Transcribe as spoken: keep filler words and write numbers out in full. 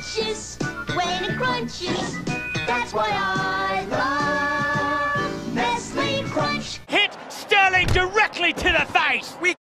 crunches when it crunches. That's why I love Nestle Crunch. Hit Sterling directly to the face. We